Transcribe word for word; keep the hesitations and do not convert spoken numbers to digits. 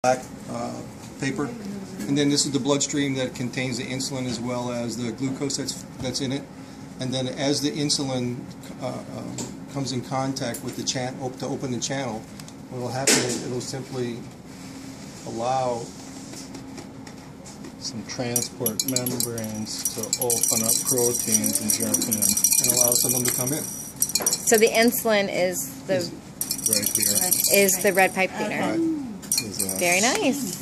black uh, paper, and then this is the bloodstream that contains the insulin as well as the glucose that's that's in it. And then as the insulin uh, um, comes in contact with the channel to open the channel, what will happen is it'll simply allow some transport membranes to open up proteins and jump in and allow some of them to come in. So the insulin is the Is right here. is the red pipe cleaner. Right. Is, uh, Very nice.